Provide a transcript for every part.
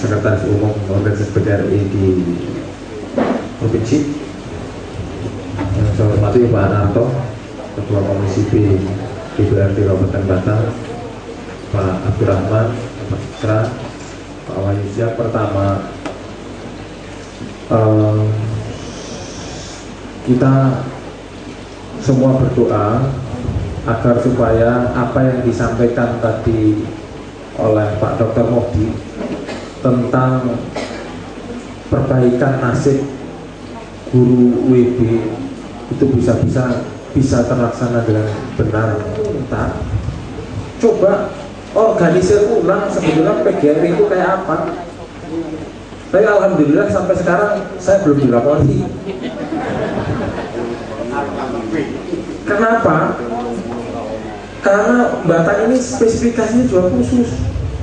Sekretaris Umum Organisasi PGRI di Provinsi, yang saya hormati Pak Anarto, Ketua Komisi B DPRD Kabupaten Batang, Pak Abdurrahman, Pak Citra, Pak Wahyu. Yang pertama, kita semua berdoa agar supaya apa yang disampaikan tadi oleh Pak Dr. Mohdi tentang perbaikan nasib guru WB itu bisa terlaksana dengan benar. Entah, coba organisir ulang sebetulnya PGRI itu kayak apa. Tapi alhamdulillah sampai sekarang saya belum dilapori. Kenapa? Karena Batang ini spesifikasinya juga khusus.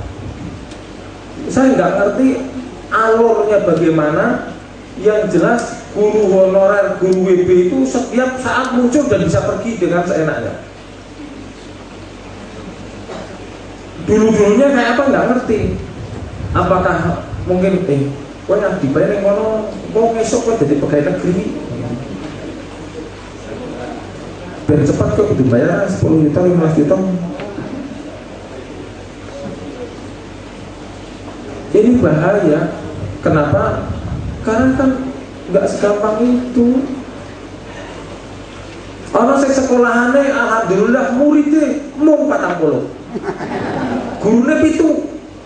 Saya nggak ngerti alurnya bagaimana. Yang jelas guru honorer, guru WB itu setiap saat muncul dan bisa pergi dengan seenaknya. Dulu-dulunya kayak apa nggak ngerti. Apakah mungkin kowe nang dibayar ning kono, kok esuk kowe dadi pegawai negeri. Biar cepat kok dibayar 10 juta, 15 juta. Ini bahaya. Kenapa? Karena kan nggak segampang itu. Ono sing sekolahane alhamdulillah muridnya mung 40. Gurune 7.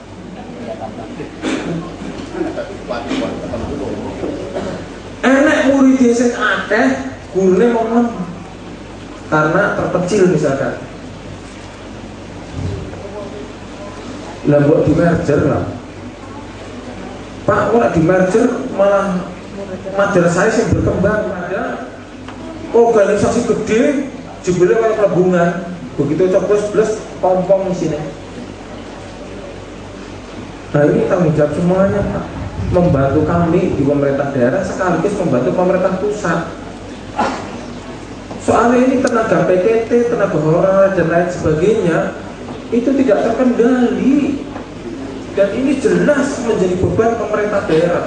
Enek muridnya sing akeh, gurune mung 6. Karena terpencil misalkan. Lah buat di merger lah. Pak, kok di merger malah madrasah yang berkembang, ada organisasi gede, jebule kayak pelabuhan, begitu coblos plus pompong di sini. Nah ini tanggung jawab semuanya Pak, membantu kami di pemerintah daerah sekaligus membantu pemerintah pusat. Soalnya ini tenaga PTT, tenaga honorer dan lain sebagainya itu tidak terkendali. Dan ini jelas menjadi beban pemerintah daerah.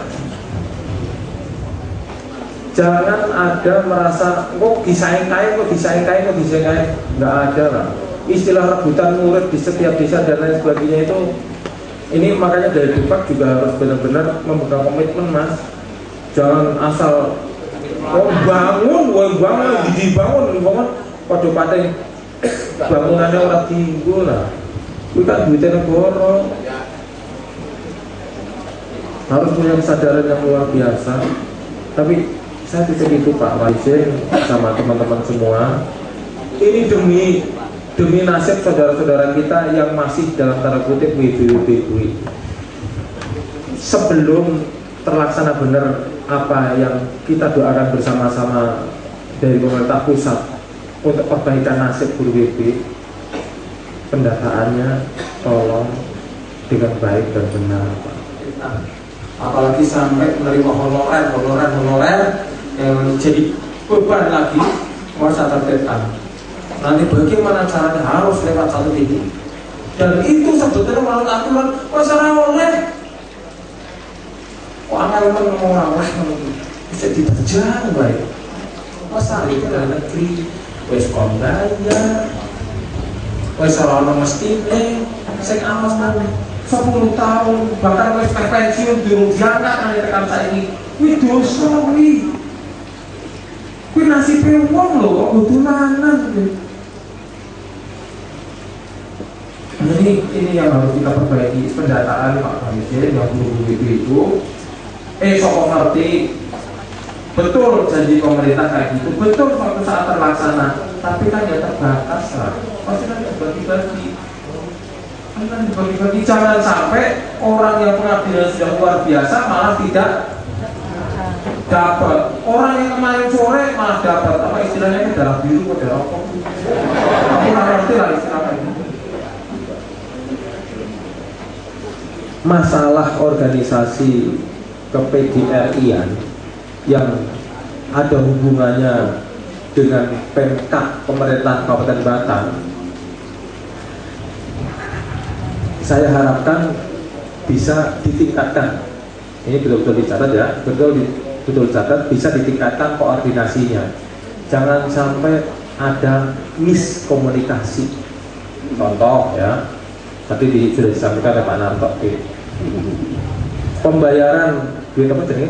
Jangan ada merasa kok disaing kain, nggak ada lah. Istilah rebutan murid di setiap desa dan lain sebagainya itu, ini makanya dari Dupak juga harus benar-benar memegang komitmen Mas. Jangan asal bangun, dibangun, pada paten bangunannya orang tinggal lah. Itu kan duitnya negara. Harus punya kesadaran yang luar biasa. Tapi saya tidak itu Pak Waisin sama teman-teman semua. Ini demi nasib saudara-saudara kita yang masih dalam tanda kutip WB. Sebelum terlaksana benar apa yang kita doakan bersama-sama dari pemerintah pusat untuk perbaikan nasib guru WB, pendataannya tolong dengan baik dan benar Pak. Apalagi sampai menerima honorer yang jadi beban lagi masa terdepan. Nanti bagaimana caranya harus lewat satu ini, dan itu sebetulnya menurut aturan masalah oleh angel orang bisa diterjang baik. Masalah itu adalah negeri wes kondaya wes orang mestine sing amas nang 10 tahun bahkan wis pensiun durung diangkat nang rekan saya ini. Kuwi dosa kuwi. Kuwi nasibe wong lho kok dolanan. Ini yang harus kita perbaiki, pendataan Pak Presiden yang guru itu. Sok ngerti betul janji pemerintah kayak gitu, betul suatu saat terlaksana, tapi kan ya terbatas lah. Pasti kan bagi-bagi. Bagi-bagi, jangan sampai orang yang pengabdian sudah luar biasa malah tidak dapat. Orang yang kemarin sore malah dapat apa istilahnya, darah biru atau darah apa? Aku nggak ngerti lah istilahnya ini. Masalah organisasi ke-PGRI-an yang ada hubungannya dengan Pemkab pemerintah Kabupaten Batang, saya harapkan bisa ditingkatkan. Ini betul-betul dicatat ya, betul dicatat, bisa ditingkatkan koordinasinya. Jangan sampai ada miskomunikasi. Contoh ya, tadi sudah disampaikan oleh Pak Narto, pembayaran duit apa jenis?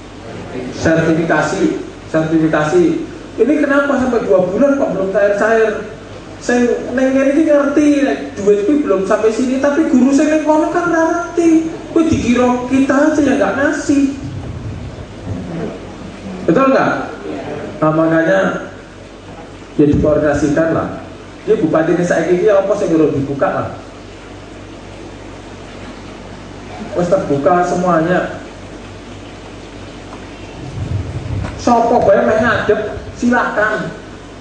Sertifikasi. Ini kenapa sampai 2 bulan kok belum cair-cair? Saya nengin ini ngerti, duit itu belum sampai sini, tapi guru saya nengkono kan ngerti. Kok dikira kita aja yang nggak ngasih, betul nggak? Nah, makanya ya dikoordinasikan lah. Dia bupati ini saya kira apa sih kalau dibuka lah, terus terbuka semuanya. Sopo bae meh ngadep silakan.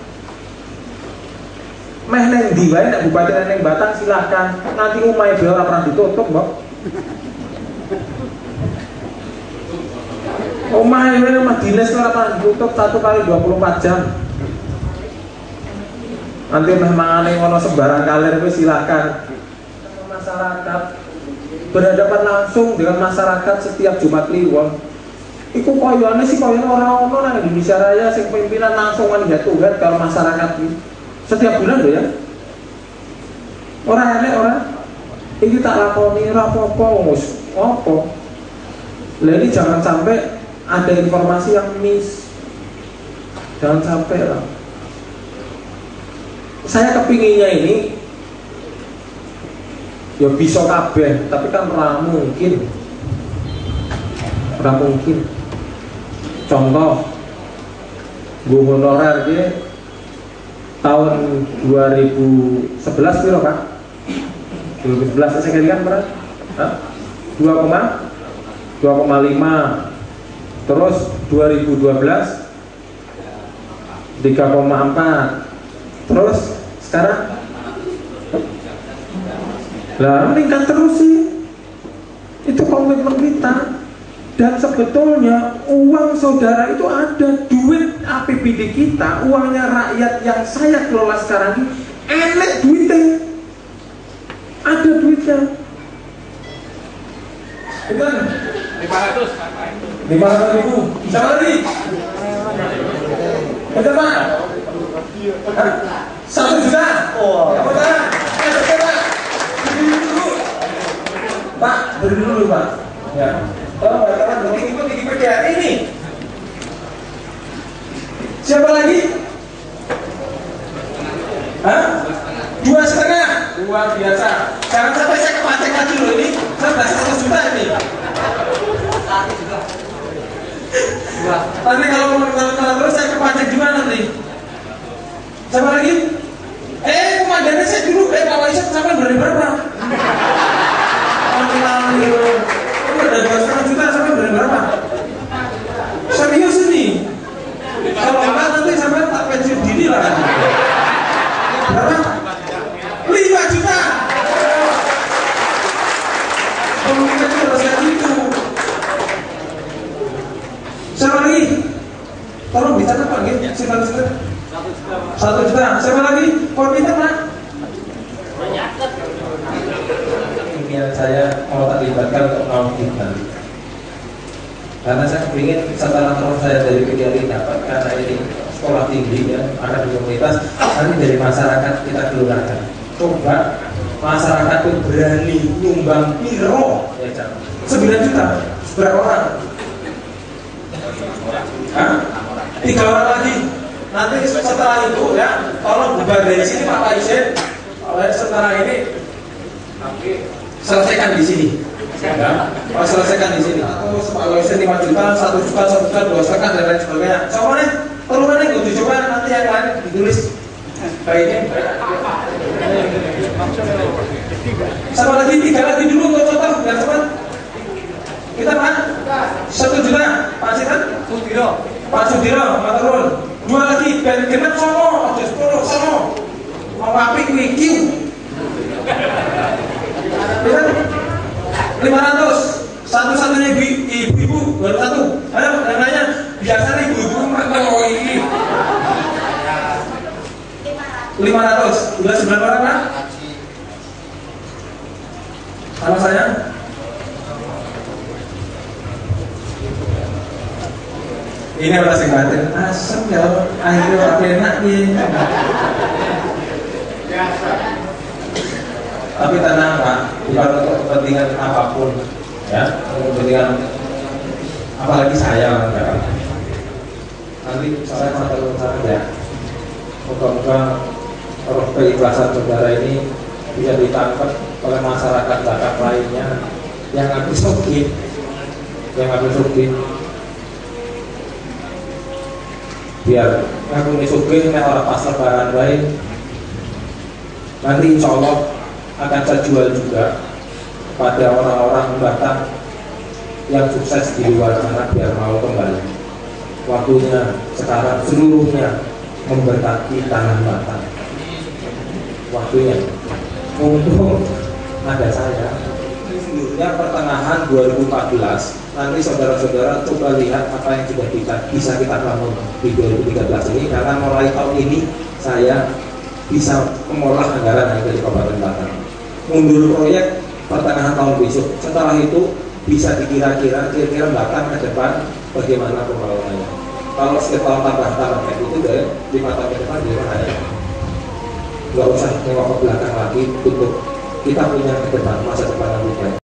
Meh neng di wae nek bupati neng Batang silakan. Nanti umai dhewe ora pernah ditutup, Mbok. Omah ini rumah dinas ora pernah ditutup 1 kali 24 jam. Nanti mangane ngono sembarang kalir kuwi silakan. Masyarakat berhadapan langsung dengan masyarakat setiap Jumat Kliwon. Iku koyone sih koyone orang nang Indonesia Raya sing pimpinan langsung mandat-mandat kalau masyarakat ini setiap bulan loh ya. Orang enek orang. Ini tak lakoni ora apa-apa wis apa. Lah ini jangan sampai ada informasi yang miss. Jangan sampai lah. Saya kepinginnya ini ya bisa kabeh, tapi kan ora mungkin. Ora mungkin. Contoh gue honorer dia tahun 2011 piro Pak? 2011 saya kira kan berapa? 2,5. Terus 2012 3,4. Terus sekarang lah meningkat terus sih. Itu komitmen kita. Dan sebetulnya uang saudara itu ada, duit APBD kita, uangnya rakyat yang saya kelola sekarang ini enek duitnya, ada duitnya. Bukan 500.000 bisa lagi betul Pak? 1 juta? Oh, betul Pak, beri dulu Pak ya. Oh, teman-teman ikut Wikipedia ini. Siapa lagi? Hah? 2,5. Luar biasa. Jangan sampai saya kepancing lagi loh ini. Saya bahas 1 juta ini. Nanti kalau terus saya kepancing gimana nanti? Siapa lagi? Komandannya saya dulu. Pak Waisyah sampai berani berapa? Udah 2,5 juta sampai berapa? Serius ini? Kalau enggak nanti sampai tak pensiun dini lah kan? Berapa? 5 juta. Kalau kita harus kayak gitu. Siapa lagi? Tolong dicatat Pak, silakan. 1 juta. Siapa lagi? Komite Pak? Impian saya mau tak libatkan untuk mewakilkan, karena saya ingin setelah terus saya dari PDRI dapat, karena ini sekolah tinggi ya, ada di komunitas, nanti dari masyarakat kita keluarkan. Coba masyarakat itu berani nyumbang piro ya, 9 juta berapa orang? 3 orang lagi. Nanti setelah itu ya, tolong bubar dari sini Pak Waisyah. Setelah ini selesaikan di sini. Ya, selesaikan di sini. Atau Pak Waisyah 5 juta, 1 juta, 1 juta, 2,5 dan lain sebagainya. Soalnya turunannya gue coba nanti yang lain ditulis baiknya. Sama lagi 3 lagi dulu untuk contoh biar cepat. Kita Pak 1 juta, Pak Sitan, Pak Sudiro, Pak Turun. 2 lagi, biar genap sono, aja 10 sono. Mau apik kuwi Q. 500. Satu-satunya ibu-ibu baru 1. Ayo, yang lainnya biasanya ibu-ibu mereka ini 500. Udah 9 orang kan? Sama saya Ini orang sing batin asem ya, akhirnya enak nih. Tapi tenang Pak, bukan untuk kepentingan apapun, ya, untuk kepentingan apalagi saya enggak. Nanti saya matur saja. Moga-moga roh keikhlasan saudara ini bisa ditangkap oleh masyarakat Batak lainnya yang aku sugih, biar aku sugih nek ora pas lebaran baik. Nanti insya Allah akan saya jual juga pada orang-orang Batak yang sukses di luar sana biar mau kembali. Waktunya sekarang seluruhnya memberkati tanah Batak. Waktunya. Untung ada saya. Seluruhnya pertengahan 2014. Nanti saudara-saudara coba lihat apa yang sudah bisa kita bangun di 2013 ini, karena mulai tahun ini saya bisa mengolah anggaran yang dari Kabupaten Batak. Mundur proyek pertengahan tahun besok. Setelah itu bisa dikira-kira Batak ke depan bagaimana pembangunannya. Kalau setiap tahun tambah kayak itu deh 5 tahun ke depan gimana ya? Nggak usah nengok ke belakang lagi untuk kita punya ke depan masa depan yang lebih baik.